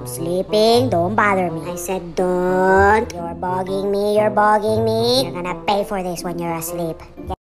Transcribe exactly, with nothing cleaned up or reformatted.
sleeping, don't bother me. I said don't. You're bugging me, you're bugging me. You're gonna pay for this when you're asleep.